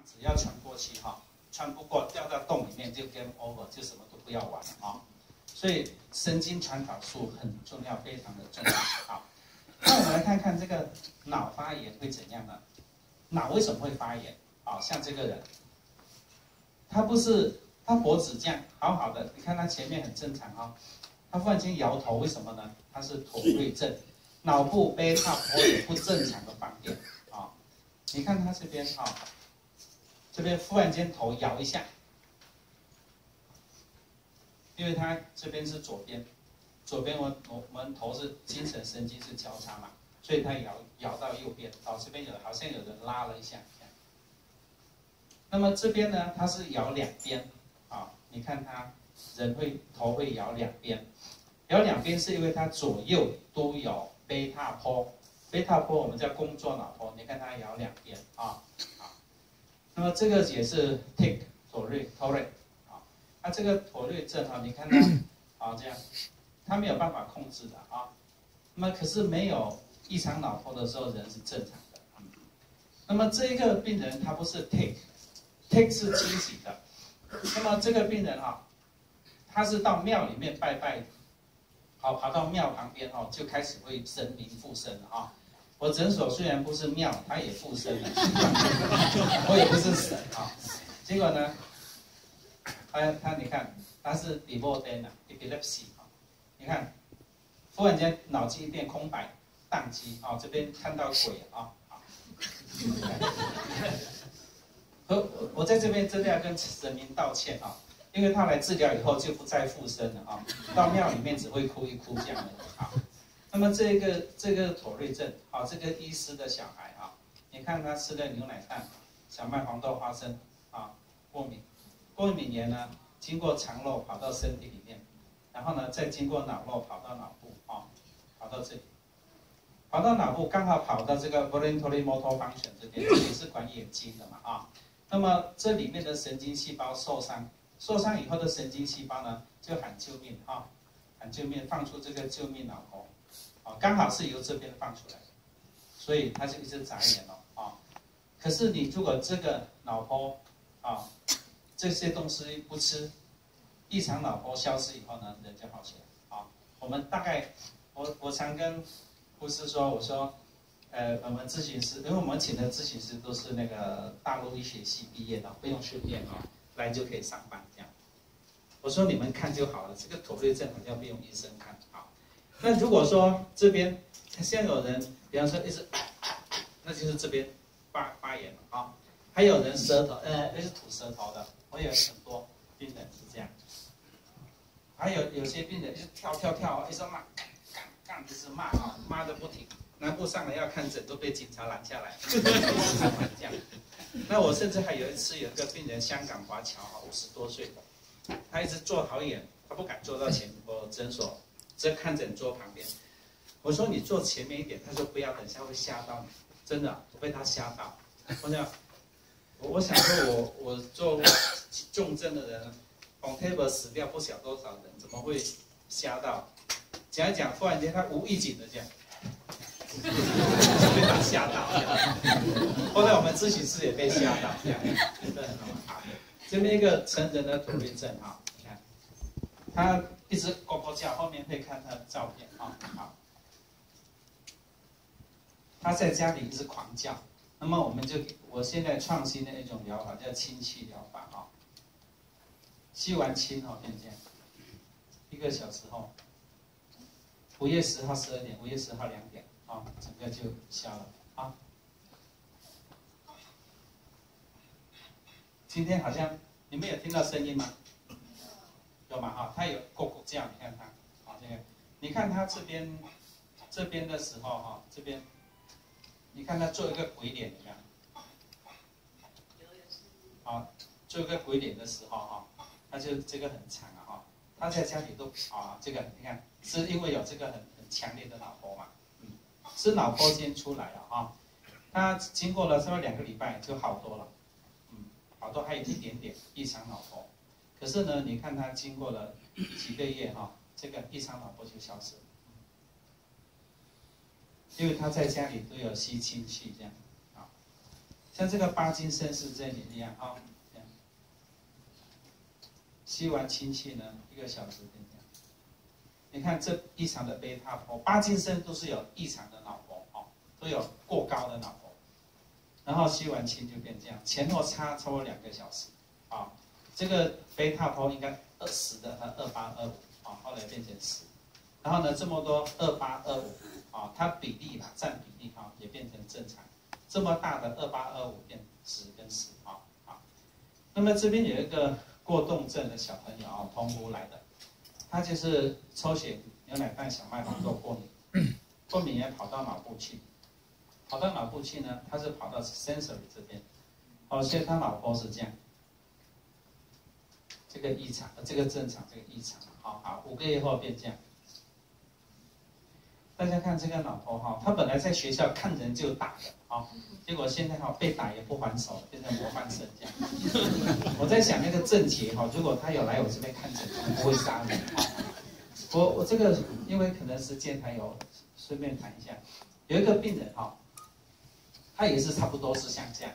只要穿过去哈，穿不过掉到洞里面就 game over， 就什么都不要玩了啊。所以神经传导素很重要，非常的重要啊。那我们来看看这个脑发炎会怎样呢？脑为什么会发炎？啊，像这个人，他脖子这样好好的，你看他前面很正常啊，他忽然间摇头，为什么呢？他是妥瑞症，脑部贝塔波有不正常的放电啊。你看他这边啊，这边忽然间头摇一下，因为他这边是左边我们头是精神神经是交叉嘛，所以他摇到右边，哦，这边好像有人拉了一下。那么这边呢，它是摇两边啊，你看他人头会摇两边，摇两边是因为它左右都有贝塔波，贝塔波我们叫工作脑波，你看它摇两边啊。那么这个也是 tic 妥瑞啊，它这个妥瑞症啊，你看它啊这样，它没有办法控制的啊。那么可是没有异常脑波的时候，人是正常的。那么这一个病人他不是 tic 是惊喜的。那么这个病人啊，他是到庙里面拜拜，好跑到庙旁边哦，就开始为神明附身了啊。我诊所虽然不是庙，他也附身了，我也不是神啊。结果呢，他你看他是 epilepsy 啊，你看忽然间脑筋一片空白，宕机啊，这边看到鬼啊。我在这边真的要跟神明道歉啊，因为他来治疗以后就不再附身了啊，到庙里面只会哭一哭这样的啊。那么这个妥瑞症啊，这个医师的小孩啊，你看他吃了牛奶蛋、小麦、黄豆、花生啊，过敏源呢，经过肠漏跑到身体里面，然后呢再经过脑漏跑到脑部啊，跑到这里。跑到脑部刚好跑到这个 voluntary motor function 这边，这里是管眼睛的嘛啊。那么这里面的神经细胞受伤以后的神经细胞呢，就喊救命啊，喊救命，放出这个救命脑波，啊，刚好是由这边放出来的，所以它就一直眨眼了啊。可是你如果这个脑波啊，这些东西不吃，异常脑波消失以后呢，人就好起来啊。我们大概我常跟护士说，我说，我们咨询师，因为我们请的咨询师都是那个大陆医学系毕业的，不用训练啊，来就可以上班这样。我说你们看就好了，这个妥瑞症好像不用医生看啊。那如果说这边现在有人，比方说一直，那就是这边发炎了啊。还有人舌头，那是吐舌头的，我有很多病人是这样。还有些病人就跳，一直骂。一直骂啊，骂的不停，南部上来要看诊都被警察拦下来，这样。那我甚至还有一次有一个病人，香港华侨50多岁，他一直坐好远，他不敢坐到我诊所这看诊桌旁边。我说你坐前面一点，他说不要，等下会吓到你。真的，我被他吓到。我想说我做重症的人 ，on table 死掉不晓多少人，怎么会吓到？讲一讲，忽然间他无预警的这样，被他吓到。后来我们咨询师也被吓到，这样真的很好。这边一个成人的妥瑞症啊，你看，他一直咕咕叫，后面会看他的照片啊。好，他在家里一直狂叫，那么我现在创新的一种疗法叫氢气疗法啊，吸完氢哦，变这样，1个小时后。5月10号12点，5月10号2点，啊，整个就消了啊。今天好像你们有听到声音吗？有吗？哈，它有咕咕叫，你看它，啊，这个，你看它这边的时候哈，这边，你看它做一个鬼脸，你看，啊，做一个鬼脸的时候哈，它就这个很长啊哈，他在家里都啊，这个你看。是因为有这个很强烈的脑波嘛，是脑波先出来了啊，他经过了差不多2个礼拜就好多了，好多还有一点点异常脑波，可是呢，你看他经过了几个月哈，这个异常脑波就消失了，因为他在家里都有吸氢气这样啊， 像这个巴金森氏症也一样啊，这样吸完氢气呢，1个小时变这样。你看这异常的贝塔波，巴金森都是有异常的脑波哦，都有过高的脑波，然后吸完氢就变这样，前后差超过2个小时啊。这个贝塔波应该20的和2825啊，后来变成10，然后呢这么多2825啊，它比例吧占比例啊也变成正常，这么大的2825变10跟10啊。那么这边有一个过动症的小朋友啊，澎湖来的。他就是抽血牛奶蛋小麦黄豆过敏，过敏也跑到脑部去，跑到脑部去呢，他是跑到 sensory 这边，哦，所以他脑波是这样，这个异常，这个正常，这个异常，好，5个月后变这样。大家看这个脑波哈，他本来在学校看人就打的啊，结果现在哈被打也不还手，变成模范生这样。我在想那个郑杰哈，如果他有来我这边看诊，我不会杀你啊。我这个因为可能时间还有，顺便谈一下，有一个病人哈，他也是差不多是像这样，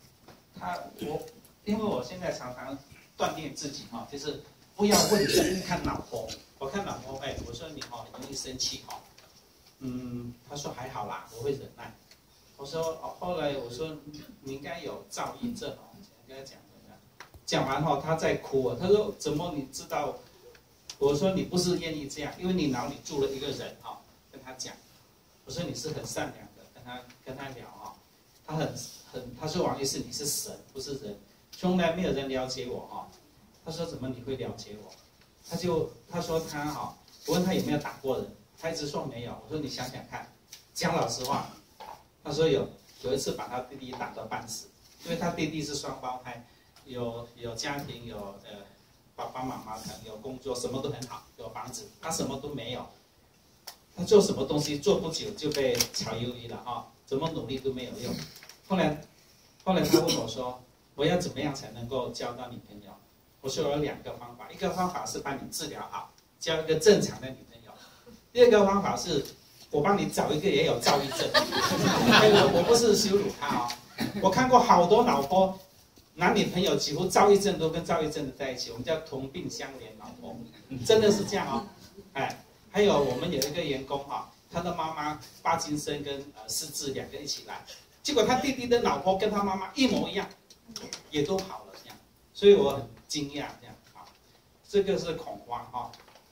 因为我现在常常锻炼自己哈，就是不要问诊看脑波，我看脑波，我说你哈容易生气哈。他说还好啦，我会忍耐。我说后来我说你应该有躁郁症哦，跟他讲的。讲完后他在哭，他说怎么你知道？我说你不是愿意这样，因为你脑里住了一个人哈，跟他讲。我说你是很善良的，跟他聊哈，他说王医师你是神不是人，从来没有人了解我哈。他说怎么你会了解我？他说他哈，我问他有没有打过人。他一直说没有，我说你想想看，讲老实话，他说有一次把他弟弟打得半死，因为他弟弟是双胞胎，有家庭，有爸爸妈妈有工作，什么都很好，有房子，他什么都没有，他做什么东西做不久就被炒鱿鱼了啊，怎么努力都没有用。后来他问我说，我要怎么样才能够交到女朋友？我说有2个方法，一个方法是把你治疗好，交一个正常的女朋友。第2个方法是，我帮你找一个也有躁郁症。我不是羞辱他哦，我看过好多脑波，男女朋友几乎躁郁症都跟躁郁症的在一起，我们叫同病相怜脑波，真的是这样哦。还有我们有一个员工哈，他的妈妈帕金森跟失智2个一起来，结果他弟弟的脑波跟他妈妈一模一样，也都好了这样，所以我很惊讶这样啊，这个是恐慌哈。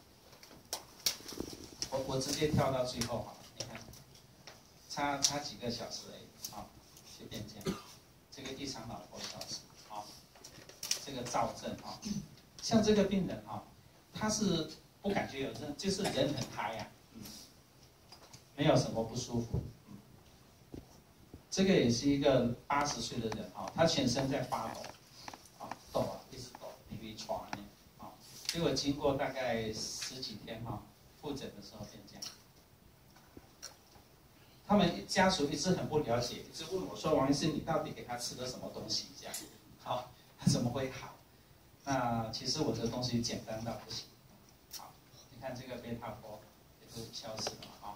我直接跳到最后哈，你看，差几个小时而已啊，就变这样。这个异常脑波消失啊，这个躁症啊，像这个病人啊，他是不感觉有症，就是人很嗨呀，没有什么不舒服。这个也是一个80岁的人啊，他全身在发抖，抖啊，一直抖，比比喘呢啊，结果经过大概10几天哈。复诊的时候变这样，他们家属一直很不了解，一直问我说：“王医师，你到底给他吃了什么东西？这样，好，他怎么会好？”那其实我这个东西简单到不行。好，你看这个贝塔波也都消失了啊。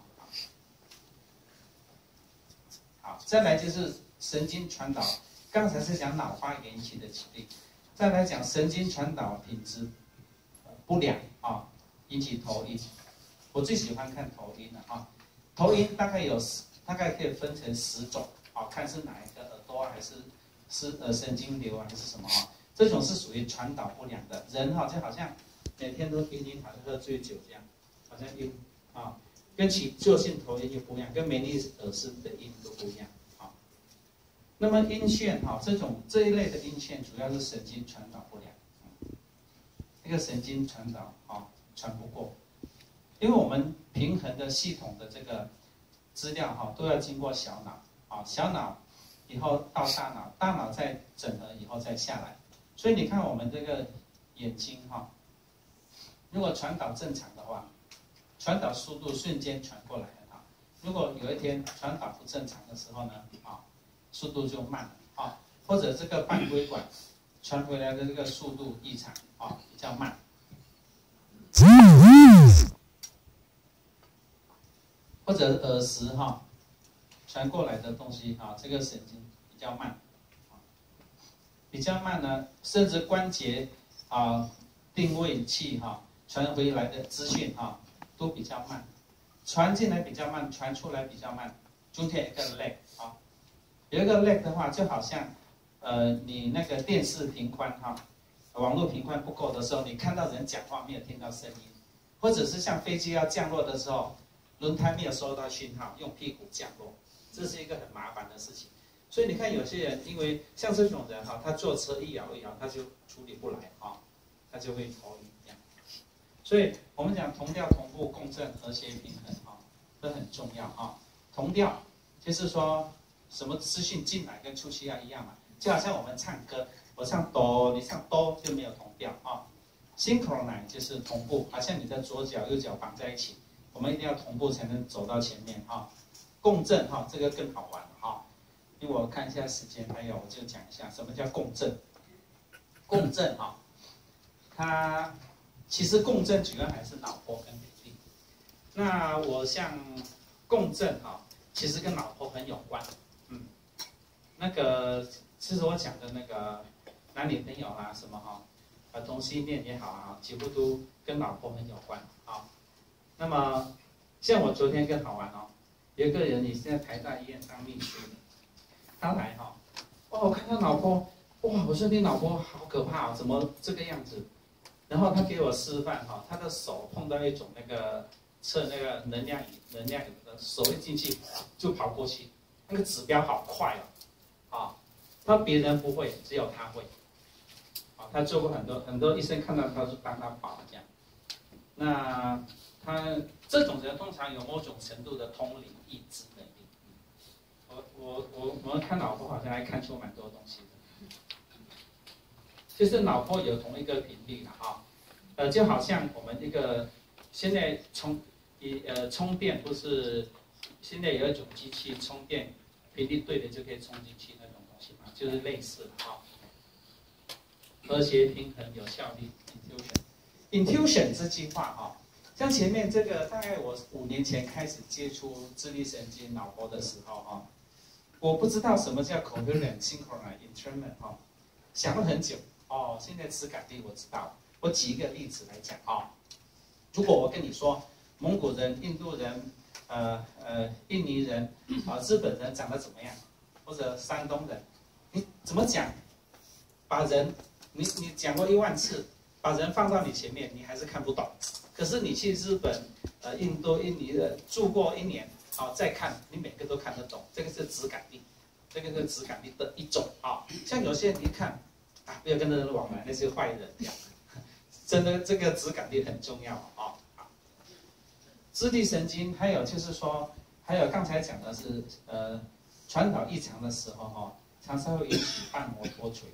好，再来就是神经传导，刚才是讲脑发炎引起的疾病，再来讲神经传导品质不良啊，引起头晕。我最喜欢看头晕了啊，头晕大概可以分成10种啊，看是哪一个耳朵还是神经瘤还是什么啊？这种是属于传导不良的，人哈就好像每天都晕，好像喝醉酒这样，好像晕啊，跟起坐性头晕就不一样，跟梅尼尔斯的晕都不一样啊。那么晕眩哈，这一类的晕眩主要是神经传导不良，一个神经传导啊传不过。因为我们平衡的系统的这个资料哈，都要经过小脑啊，小脑以后到大脑，大脑再整合以后再下来。所以你看我们这个眼睛哈，如果传导正常的话，传导速度瞬间传过来了啊。如果有一天传导不正常的时候呢，速度就慢了啊，或者这个半规管传回来的这个速度异常啊，比较慢。或者耳石传过来的东西这个神经比较慢比较慢呢，甚至关节定位器传回来的资讯都比较慢，传进来比较慢，传出来比较慢，中间一个 lag 有一个 lag 的话，就好像你那个电视频宽网络频宽不够的时候，你看到人讲话没有听到声音，或者是像飞机要降落的时候，轮胎没有收到讯号，用屁股降落，这是一个很麻烦的事情。所以你看有些人，因为像这种人他坐车一摇一摇，他就处理不来他就会头晕这样。所以我们讲同调、同步、共振、和谐、平衡都很重要同调就是说什么资讯进来跟出去要一样嘛，就好像我们唱歌，我唱哆，你唱哆就没有同调synchronize 就是同步，好像你的左脚右脚绑在一起，我们一定要同步才能走到前面共振这个更好玩因为我看一下时间，还有我就讲一下什么叫共振。共振它其实共振主要还是脑波跟频率。那我像共振其实跟脑波很有关。那个其实我讲的那个男女朋友什么同性恋也好几乎都跟脑波很有关那么像我昨天更好玩有一个人也是在台大医院当秘书的，他来我看他脑波，哇，我说你脑波好可怕怎么这个样子？然后他给我示范他的手碰到一种那个测那个能量仪的手一进去就跑过去，那个指标好快他别人不会，只有他会他做过很多医生看到他就帮他跑这样。那他这种人通常有某种程度的通灵意志能力。我们看脑波好像还看出蛮多东西的，就是脑波有同一个频率就好像我们一个现在充电不是现在有一种机器充电频率对的就可以充进去那种东西嘛，就是类似的和谐、平衡、有效率 ，intuition 这句话像前面这个大概我5年前开始接触自律神经脑波的时候我不知道什么叫 coherent、synchronize、entrainment 想了很久现在磁感力我知道了。我举一个例子来讲如果我跟你说蒙古人、印度人、印尼人日本人长得怎么样，或者山东人，你怎么讲？把人你讲过1万次，把人放到你前面，你还是看不懂。可是你去日本、印度、印尼的住过1年再看，你每个都看得懂。这个是质感力，这个是质感力的一种像有些人一看不要跟那人往来，那些坏人这样。真的，这个质感力很重要自律神经，还有就是说，还有刚才讲的是传导异常的时候常常会引起瓣膜脱垂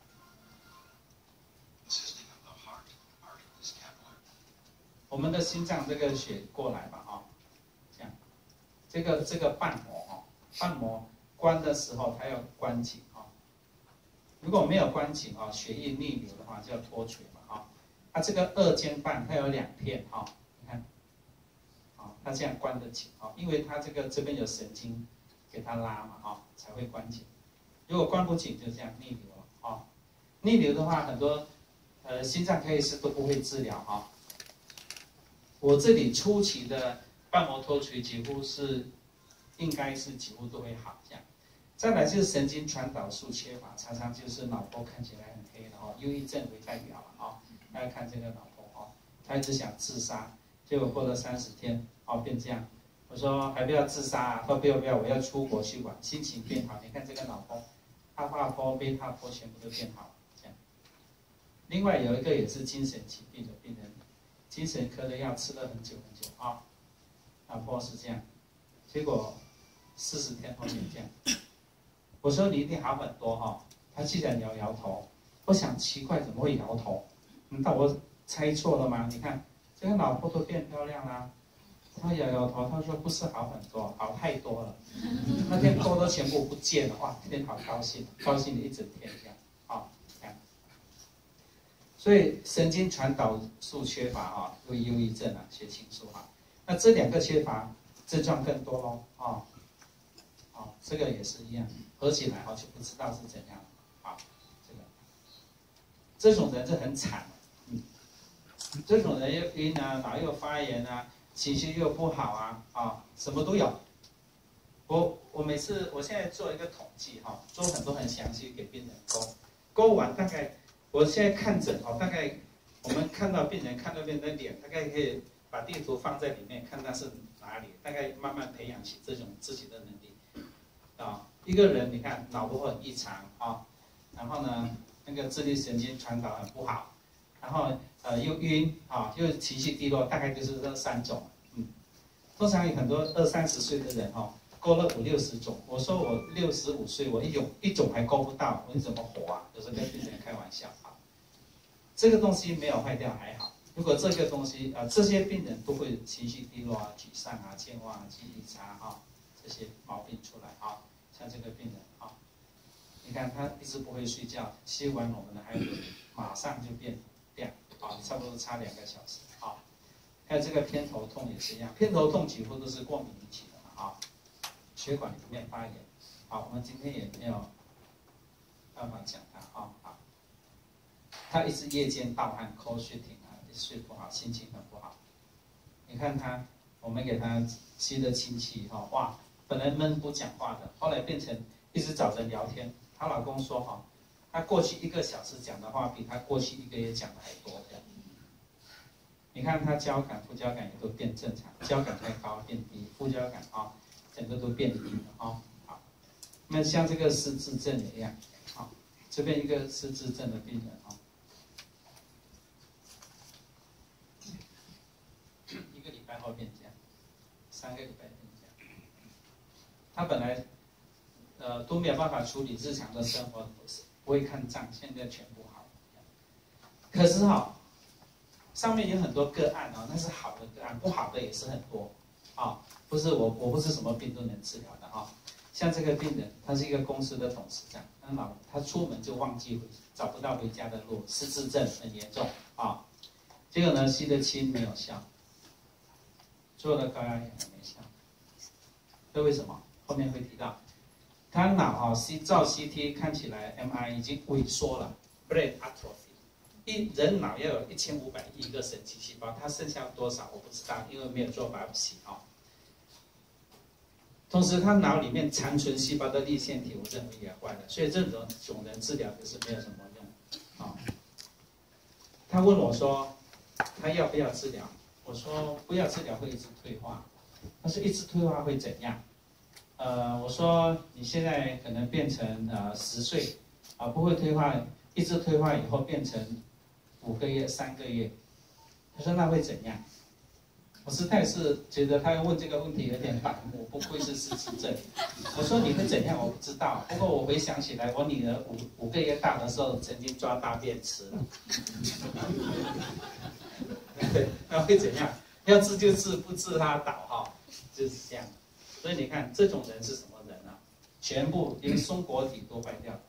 我们的心脏这个血过来嘛这样，这个瓣膜关的时候它要关紧如果没有关紧血液逆流的话就要脱垂嘛它这个2尖瓣它有2片你看它这样关得紧因为它这边有神经给它拉嘛才会关紧。如果关不紧就这样逆流了逆流的话很多心脏科医师都不会治疗我这里初期的瓣膜脱垂应该是几乎都会好这样。再来就是神经传导素缺乏，常常就是脑波看起来很黑的忧郁症为代表大家看这个脑波他一直想自杀，结果过了30天变这样。我说还不要自杀他说不要，我要出国去玩，心情变好。你看这个脑波，阿法波、贝塔波全部都变好这样。另外有一个也是精神疾病的病人，精神科的药吃了很久脑波是这样，结果40天后变这样。我说你一定好很多他既然摇头，我想奇怪怎么会摇头？难道我猜错了吗？你看这个脑波都变漂亮啦。他摇头，他说不是好很多，好太多了。那天痘痘全部不见了，哇，那天好高兴，高兴了一整天这样这样。所以神经传导素缺乏会忧郁症血清素那这2个缺乏症状更多咯这个也是一样，合起来就不知道是怎样这个这种人是很惨，这种人又晕啊，脑又发炎啊，情绪又不好啊，什么都有。我每次我现在做一个统计哈，做很多很详细给病人勾完大概，我现在看诊大概我们看到病人的脸，大概可以把地图放在里面看他是哪里，大概慢慢培养起这种自己的能力一个人你看脑部很异常然后呢那个自律神经传导很不好，然后又晕又情绪低落，大概就是这3种。通常有很多20-30岁的人勾了50-60种，我说我65岁，我一种还勾不到，我怎么活啊？有时候跟病人开玩笑这个东西没有坏掉还好，如果这个东西这些病人都会情绪低落沮丧健忘记忆差这些毛病出来像这个病人你看他一直不会睡觉，吸完我们的海水马上就变亮差不多差2个小时还有这个偏头痛也是一样，偏头痛几乎都是过敏引起的嘛血管里面发炎我们今天也没有办法讲它他一直夜间盗汗、口水停睡不好，心情很不好。你看他，我们给他吸的氢气哇，本来闷不讲话的，后来变成一直找人聊天。她老公说她过去1个小时讲的话，比她过去1个月讲的还多。你看她交感、副交感也都变正常，交感太高变低，副交感整个都变低了好，那像这个失智症也一样这边一个失智症的病人1个礼拜后变这样，3个礼拜变这样。他本来都没有办法处理日常的生活，不会看账，现在全部好。可是上面有很多个案那是好的个案，不好的也是很多不是我不是什么病都能治疗的像这个病人，他是一个公司的董事长，他出门就忘记找不到回家的路，失智症很严重结果呢吸的氢没有效，做了高压氧也没效，这为什么？后面会提到，他脑照 CT 看起来 MRI 已经萎缩了 ，brain atrophy。人脑要有1500亿个神经细胞，它剩下多少我不知道，因为没有做biopsy同时，他脑里面残存细胞的粒线体，我认为也坏了，所以这种人治疗也是没有什么用他问我说，他要不要治疗？我说不要治疗，会一直退化。他说一直退化会怎样？我说你现在可能变成10岁不会退化，一直退化以后变成5个月、3个月。他说那会怎样？我实在是觉得他问这个问题有点白目，不愧是失智症。我说你会怎样？我不知道。不过我回想起来，我女儿5个月大的时候曾经抓大便吃了。对，那会怎样？要治就治，不治他倒就是这样。所以你看这种人是什么人全部连松果体都坏掉。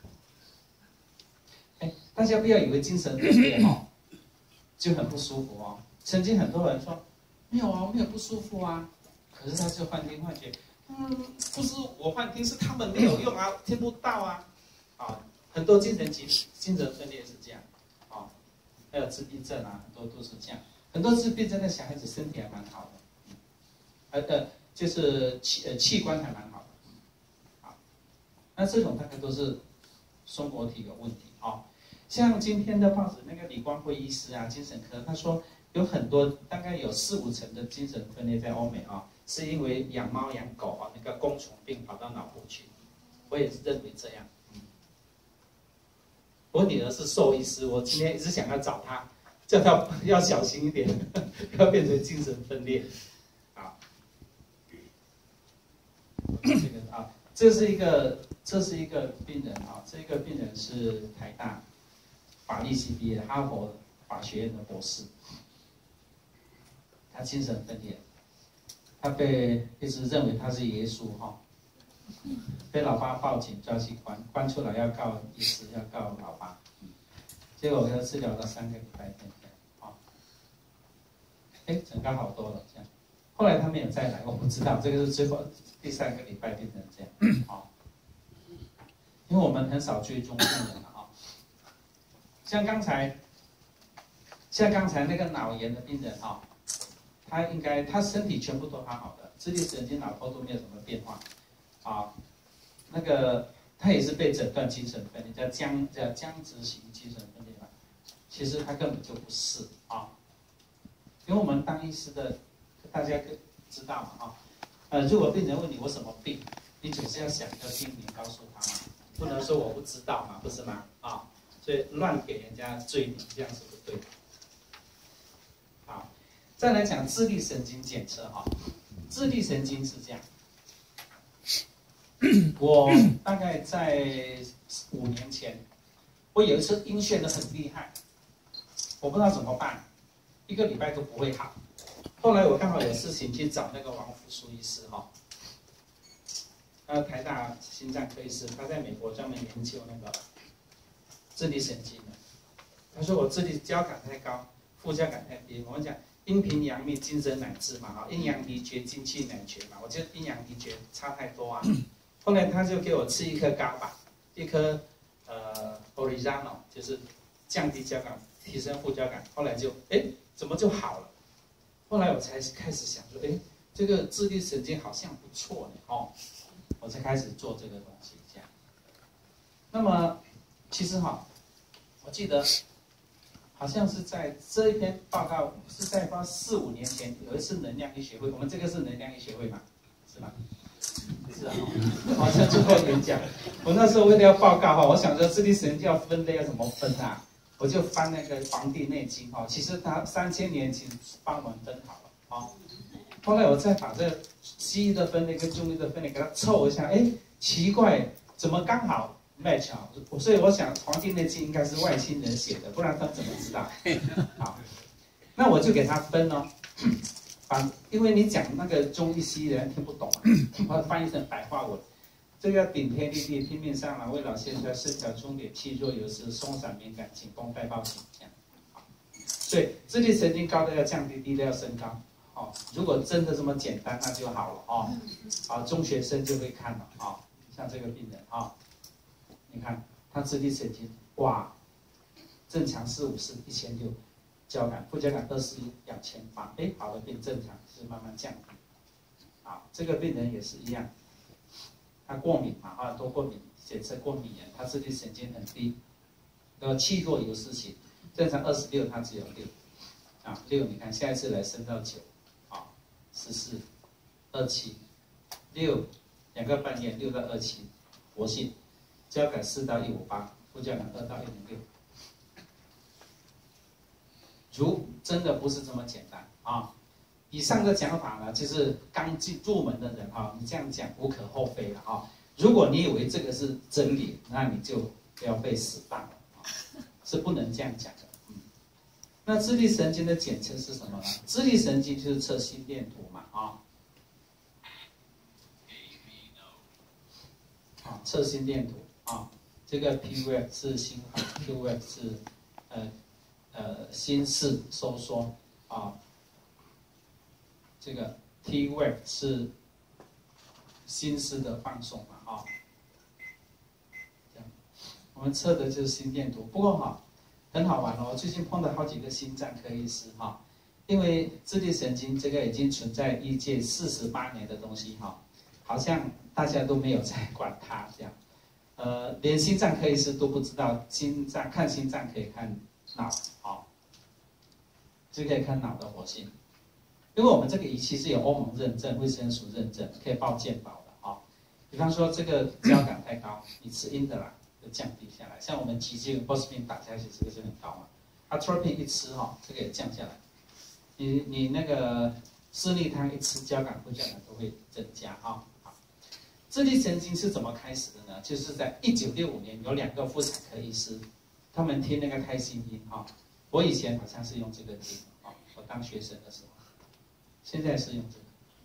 大家不要以为精神分裂就很不舒服曾经很多人说没有没有不舒服可是他是幻听幻觉。不是我幻听，是他们没有用听不到很多精神分裂是这样还有自闭症很多都是这样。很多自闭症的小孩子身体还蛮好的，就是器官还蛮好的那这种大概都是松果体有问题像今天的报纸那个李光辉医师精神科，他说有很多大概有4-5成的精神分裂在欧美是因为养猫养狗那个弓虫病跑到脑部去。我也是认为这样。我女儿是兽医师，我今天一直想要找她，叫她要小心一点，不要变成精神分裂这是一个病人这个病人是台大法律系毕业，哈佛法学院的博士。他精神分裂，他被一直认为他是耶稣被老爸报警抓去关出来要告医师，要告老爸。结果我给他治疗了3个礼拜整个好多了这样。后来他没有再来，我不知道，这个是最后第3个礼拜变成这样因为我们很少追踪病人像刚才那个脑炎的病人哈，他身体全部都好好的，自律神经、脑波都没有什么变化，啊，那个他也是被诊断精神分裂，叫僵直型精神分裂吧，其实他根本就不是啊，因为我们当医师的，大家知道嘛啊，如果病人问你我什么病，你总是要想一个病名告诉他嘛，不能说我不知道嘛，不是吗？啊，所以乱给人家罪名，这样是不对的。好，再来讲自律神经检测哈，自律神经是这样，我大概在5年前，我有一次晕眩的很厉害，我不知道怎么办，1个礼拜都不会好。后来我刚好有事情去找那个王福书医师哈，台大心脏科医师，他在美国专门研究那个自律神经的。他说我自律交感太高，副交感太低。我们讲阴平阳秘，精神乃治嘛，哈，阴阳离绝，精气乃绝嘛。我觉得阴阳离绝差太多啊。后来他就给我吃一颗伽马，一颗Orizano， 就是降低交感，提升副交感。后来就怎么就好了？后来我才开始想说，这个自律神经好像不错呢，哦，我才开始做这个东西这样。那么其实哈，我记得好像是在这一篇报告是在4、5年前有一次能量医学会，我们这个是能量医学会嘛，是吧？是啊，好像做过演讲。我那时候为了要报告哈，我想说自律神经要分类要怎么分啊？我就翻那个《黄帝内经》哈，其实它3000年前帮我们分好了啊。后来我再把这西医的分类跟中医的分类给它凑一下，奇怪，怎么刚好 match 啊？所以我想《黄帝内经》应该是外星人写的，不然他怎么知道？好，那我就给他分哦。因为你讲那个中医西医的人听不懂啊，我翻译成白话文。这个要顶天立地，拼命上来，未老先衰，失调终点，气若游丝，松散敏感，紧绷带抱紧，这样。所以自律神经高的要降低，低的要升高。哦，如果真的这么简单，那就好了哦。好，中学生就会看了啊，像这个病人啊，你看他自律神经哇，正常454，1600，交感副交感21，2800，好的变正常，是慢慢降低。好，这个病人也是一样。他过敏嘛，很多过敏，检测过敏源，他自律神经很低，气若游丝型，正常26，他只有6，啊6，你看下一次来升到9，啊14、27、6，2个半月6到27，活性，交感4到158，副交感2到106。如真的不是这么简单啊！以上的讲法呢，就是刚入门的人哈，你这样讲无可厚非了哈。如果你以为这个是真理，那你就要被死当了啊，是不能这样讲的。那自律神经的简称是什么呢？自律神经就是测心电图嘛啊，测心电图啊，这个 P-wave 是心房 ，Q-wave 是心室收缩啊。这个 T-wave 是心室的放松嘛，啊，这样，我们测的就是心电图。不过哈，很好玩哦，我最近碰到好几个心脏科医师哈，因为自律神经这个已经存在医界48年的东西哈，好像大家都没有在管它这样，连心脏科医师都不知道看心脏可以看脑，啊，就可以看脑的活性。因为我们这个仪器是有欧盟认证、卫生署认证，可以报健保的啊。比方说这个交感太高，你吃英德兰就降低下来。像我们急救 Bosmin 打下去，这个是很高嘛。Atropine 一吃哈，这个也降下来。你那个四逆汤一吃，交感副交感都会增加啊。好，自律神经是怎么开始的呢？就是在1965年有2个妇产科医师，他们听那个胎心音哈。我以前好像是用这个听啊，我当学生的时候。现在是用这个，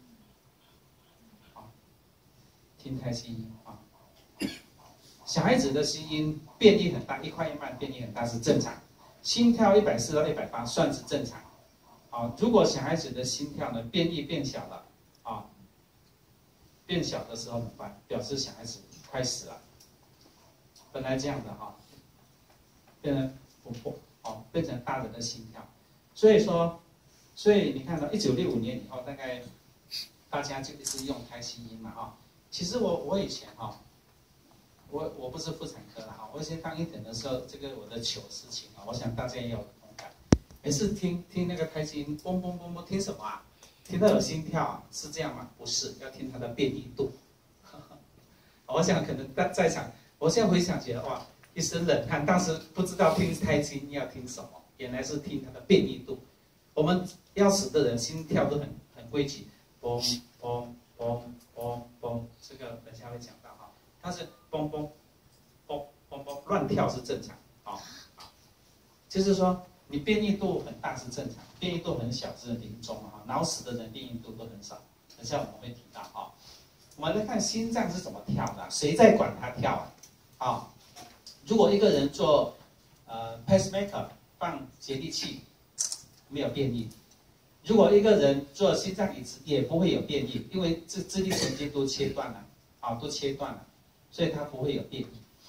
听胎心音啊。小孩子的心音变异很大，一快一慢变异很大是正常，心跳140到180算是正常。啊，如果小孩子的心跳呢变异变小了，啊，变小的时候怎么办？表示小孩子快死了。本来这样的哈，变成不破，哦，变成大人的心跳。所以你看到1965年以后，大概大家就一直用胎心音嘛，啊，其实我以前哈，我不是妇产科的哈，我以前当intern的时候，这个我的糗事情啊，我想大家也有同感。每次听那个胎心音，嘣嘣嘣嘣，听什么啊？听到有心跳啊？是这样吗？不是，要听它的变异度。我想可能在场，我现在回想起来，哇，一身冷汗。当时不知道听胎心要听什么，原来是听它的变异度。我们要死的人心跳都很规矩，嘣嘣嘣嘣嘣，这个等下会讲到哈，它是嘣嘣嘣嘣嘣乱跳是正常，好，就是说你变异度很大是正常，变异度很小是临终啊，脑死的人变异度都很少，等下我们会提到哈。我们来看心脏是怎么跳的，谁在管它跳啊？啊，如果一个人做pacemaker 放接地气，没有变异；如果一个人做心脏移植，也不会有变异，因为自律神经都切断了，啊，都切断了，所以它不会有变异。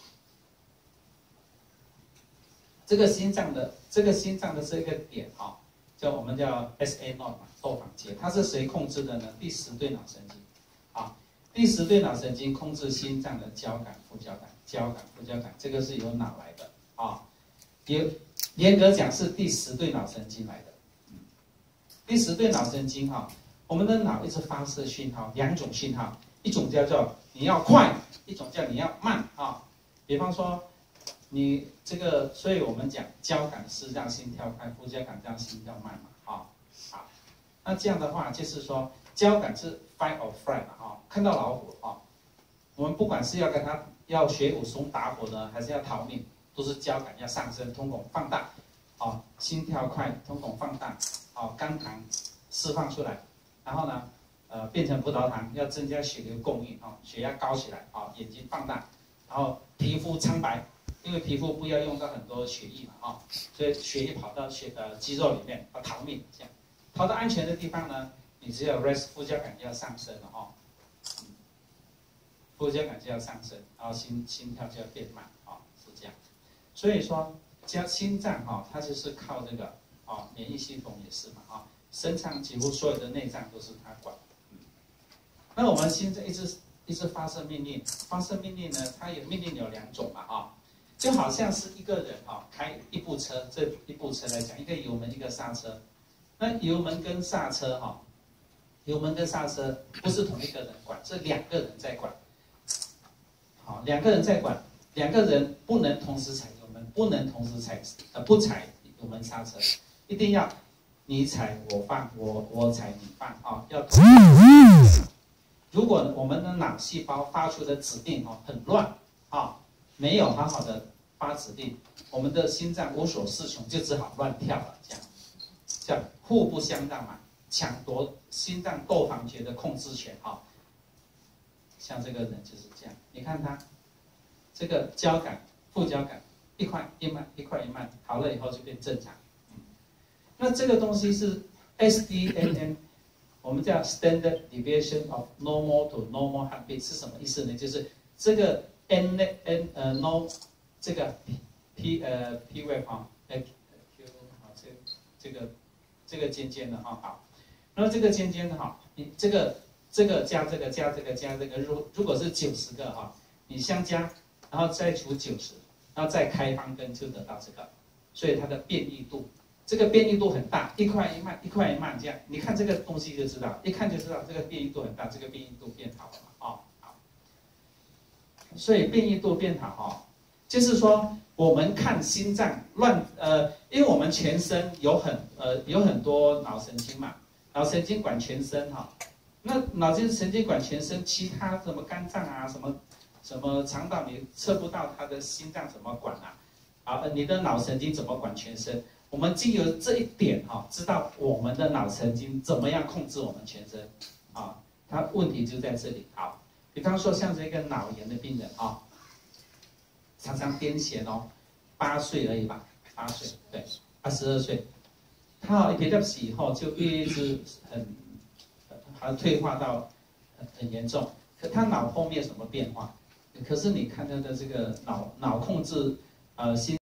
这个心脏的这个点啊，我们叫 SA node 嘛，窦房结，它是谁控制的呢？第10对脑神经，啊。第10对脑神经控制心脏的交感、副交感、交感、副交感，这个是由脑来的啊。严格讲是第10对脑神经来的。第10对脑神经哈，我们的脑一直发射讯号，2种讯号，一种叫做你要快，一种叫你要慢啊。比方说你这个，所以我们讲交感是让心跳快，副交感让心跳慢嘛，啊，好，那这样的话就是说。交感是 fight or flight 啊，看到老虎啊，我们不管是要学武松打虎呢，还是要逃命，都是交感要上升，瞳孔放大，啊，心跳快，瞳孔放大，啊，肝糖释放出来，然后呢，变成葡萄糖，要增加血流供应啊，血压高起来啊，眼睛放大，然后皮肤苍白，因为皮肤不要用到很多血液嘛啊，所以血液跑到肌肉里面要逃命，这样逃到安全的地方呢。你只有 rest 副交感就要上升了哦，副交感就要上升，然后心跳就要变慢啊，是这样。所以说，心脏哈，它就是靠这个啊，免疫系统也是嘛啊，身上几乎所有的内脏都是它管。那我们现在一直发射命令，发射命令呢，它有命令有2种嘛啊，就好像是一个人啊开一部车，这一部车来讲，一个油门一个刹车，那油门跟刹车哈。油门跟刹车不是同一个人管，是2个人在管。好，2个人在管，2个人不能同时踩油门，不能同时不踩油门刹车，一定要你踩我放，我踩你放啊，要同时。如果我们的脑细胞发出的指令很乱啊，没有好好的发指令，我们的心脏无所适从，就只好乱跳了，这样叫互不相让嘛。抢夺心脏窦房结的控制权啊，像这个人就是这样。你看他这个交感、副交感一快一慢，一快一慢，好了以后就变正常。那这个东西是 SDNN， 我们叫 Standard Deviation of Normal to Normal Heartbeat 是什么意思呢？就是这个 no 这个 P wave 啊，Q 好这个尖尖的哈好。那这个尖尖的哈，你这个加这个加这个加这个，如果是90个哈，你相加，然后再除90，然后再开方根就得到这个，所以它的变异度，这个变异度很大，一快一慢，一快一慢这样，你看这个东西就知道，一看就知道这个变异度很大，这个变异度变好了嘛，哦好，所以变异度变好哈，就是说我们看心脏因为我们全身有很多脑神经嘛。脑神经管全身哈，那脑筋神经管全身，其他什么肝脏啊，什么肠道，你测不到它的心脏怎么管啊？啊，你的脑神经怎么管全身？我们经由这一点哈，知道我们的脑神经怎么样控制我们全身啊？它问题就在这里。好，比方说像这个脑炎的病人啊，常常癫痫哦，8岁而已吧，8岁对，12岁。他epilepsy 以后就一直还退化到很严重，可他脑后面什么变化？可是你看他的这个脑控制心